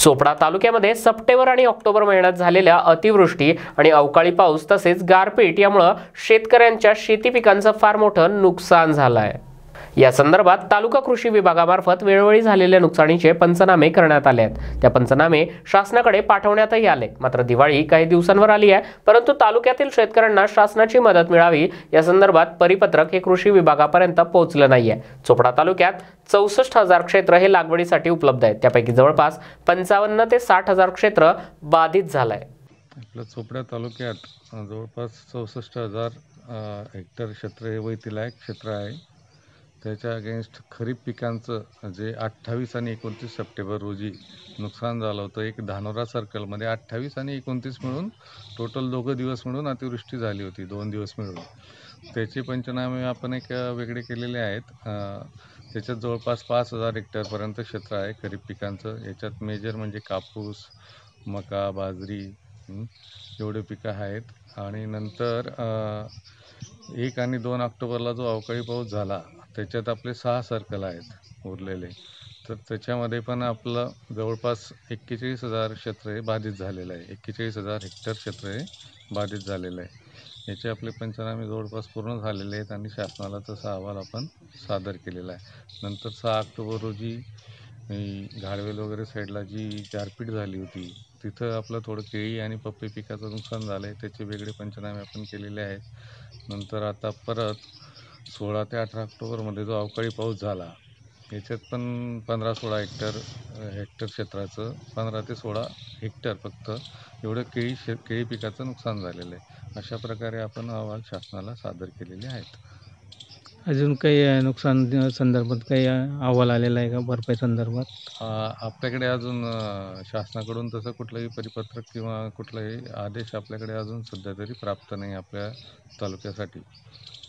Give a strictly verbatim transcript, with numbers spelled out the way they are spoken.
चोपडा तालुक्यामध्ये सप्टेंबर आणि ऑक्टोबर महिन्यात झालेल्या अतिवृष्टी आणि अवकाळी पाऊस तसेच गारपीट यामुळे शेतकऱ्यांच्या शेती पिकांचं फार मोठं नुकसान झालं आहे। या संदर्भात तालुका कृषी विभागामार्फत वेळोवेळी झालेल्या नुकसानीचे पंचनामे करण्यात आले आहेत। त्या पंचनामे शासनाकडे पाठवण्यातही आले। मात्र दिवाळी काही दिवसांवर आली आहे, परंतु तालुक्यातील शेतकऱ्यांना शासनाची मदत मिळावी या संदर्भात परिपत्रक हे कृषी विभागापर्यंत पोहोचलं नाहीये। चोपडा तालुक्यात चौसष्ट हजार क्षेत्र हे लागवडीसाठी उपलब्ध आहेत। त्यापैकी जवळपास पंचावन्न ते साठ हजार क्षेत्र बाधित झालंय। आपल्या चोपडा तालुक्यात जवळपास चौसष्ट हजार हेक्टर क्षेत्र हे वैतीलायक क्षेत्र आहे। त्याच्या अगेन्स्ट खरीप पिकांचं जे अठ्ठावीस आणि एकोणतीस सप्टेंबर रोजी नुकसान झालं होतं। एक धानोरा सर्कलमध्ये अठ्ठावीस आणि एकोणतीस मिळून टोटल दोघं दिवस मिळून अतिवृष्टी झाली होती, दोन दिवस मिळून। त्याचे पंचनामे आपण एक वेगळे केलेले आहेत। त्याच्यात जवळपास पाच हजार हेक्टरपर्यंत क्षेत्र आहे खरीप पिकांचं। याच्यात मेजर म्हणजे कापूस, मका, बाजरी एवढे पिकं आहेत। आणि नंतर एक आणि दोन ऑक्टोबरला जो अवकाळी पाऊस झाला त्याच्यात आपले सहा सर्कल आहेत उरलेले, तर त्याच्यामध्ये पण आपलं जवळपास एक्केचाळीस हजार क्षेत्र हे बाधित झालेलं आहे। एक्केचाळीस हजार हेक्टर क्षेत्र हे बाधित झालेलं आहे। याचे आपले पंचनामे जवळपास पूर्ण झालेले आहेत आणि शासनाला तसा अहवाल आपण सादर केलेला आहे। नंतर सहा ऑक्टोबर रोजी घाडवेल वगैरे साईडला जी गारपीट झाली होती तिथं आपलं थोडं केळी आणि पपई पिकाचं नुकसान झालं आहे, त्याचे वेगळे पंचनामे आपण केलेले आहेत। नंतर आता परत सोळा ते अठरा ऑक्टोबरमध्ये जो अवकाळी पाऊस झाला याच्यात पण पंधरा सोळा हेक्टर हेक्टर क्षेत्राचं पंधरा ते सोळा हेक्टर फक्त एवढं केळी शे केळी पिकाचं नुकसान झालेलं आहे। अशा प्रकारे आपण अहवाल शासनाला सादर केलेले आहेत। अजून काही नुकसान संदर्भात काही अहवाल आलेला आहे का भरपाई संदर्भात? आपल्याकडे अजून शासनाकडून तसं कुठलंही परिपत्रक किंवा कुठलाही आदेश आपल्याकडे अजून सध्या तरी प्राप्त नाही आपल्या तालुक्यासाठी।